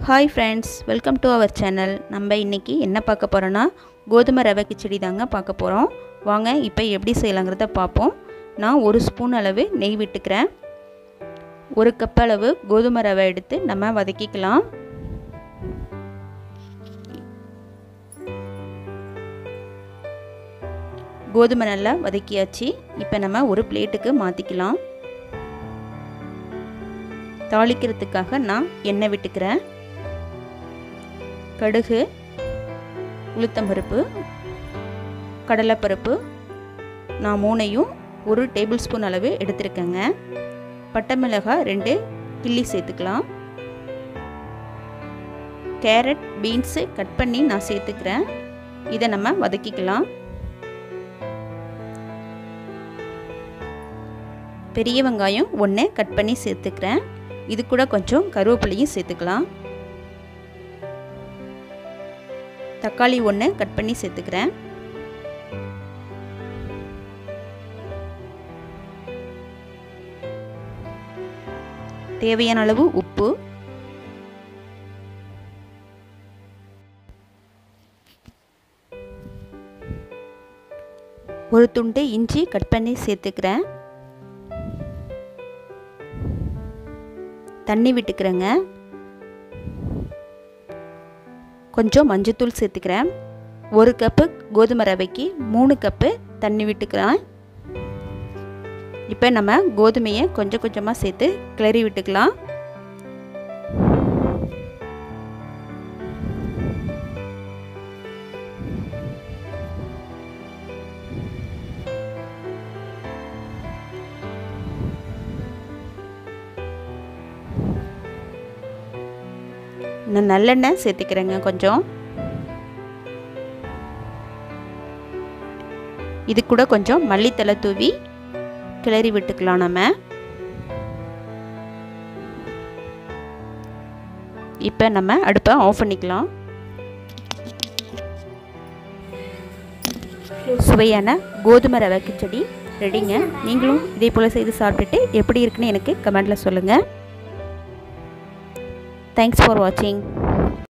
Hi friends, welcome to our channel. நம்ம இன்னைக்கு என்ன பார்க்க போறோம்னா கோதுமை ரவை கிச்சடி தாங்க பார்க்க போறோம். வாங்க இப்போ எப்படி செய்யலாம்ங்கறத பாப்போம். நான் 1 ஸ்பூன் அளவு நெய் விட்டுக்கிறேன். 1 கப் அளவு கோதுமை ரவை எடுத்து நம்ம வதக்கிக்கலாம். கோதுமை நல்லா வதக்கியாச்சு. இப்போ நம்ம ஒரு பிளேட்டுக்கு மாத்திக்கலாம். தாளிக்கிறதுக்காக நான் எண்ணெய் விட்டுக்கிறேன். கடுகு, உளுத்தம்பருப்பு, கடலைப்பருப்பு நான் 3ஐயும் 1 டேபிள் ஸ்பூன் அளவு எடுத்துருக்கேங்க. பட்டை மிளகாய் 2 கிள்ளி சேர்த்துக்கலாம். கேரட், பீன்ஸு கட் பண்ணி நான் சேர்த்துக்கிறேன். இதை நம்ம வதக்கிக்கலாம். பெரிய வெங்காயம் 1 கட் பண்ணி சேர்த்துக்கிறேன். இது கூட கொஞ்சம் கருவேப்பிலையும் சேர்த்துக்கலாம். தக்காளி 1 கட் பண்ணி சேர்த்துக்கிறேன். தேவையான அளவு உப்பு, ஒரு துண்டு இஞ்சி கட் பண்ணி சேர்த்துக்கிறேன். தண்ணி விட்டுக்கிறேங்க. கொஞ்சம் மஞ்சத்தூள் சேர்த்துக்கிறேன். 1 கப்பு கோதுமை ரவைக்கு 3 கப்பு தண்ணி விட்டுக்கிறேன். இப்போ நம்ம கோதுமையை கொஞ்சம் கொஞ்சமாக சேர்த்து கிளறி விட்டுக்கலாம். நான் நல்லெண்ணெய் சேர்த்துக்கிறேங்க. கொஞ்சம் இது கூட கொஞ்சம் மல்லித்தலை தூவி கிளறி விட்டுக்கலாம். நம்ம இப்போ நம்ம அடுப்பை ஆஃப் பண்ணிக்கலாம். சுவையான கோதுமை ரவை கிச்சடி ரெடிங்க. நீங்களும் இதே போல் செய்து சாப்பிட்டுட்டு எப்படி இருக்குன்னு எனக்கு கமெண்ட்டில் சொல்லுங்கள். Thanks for watching.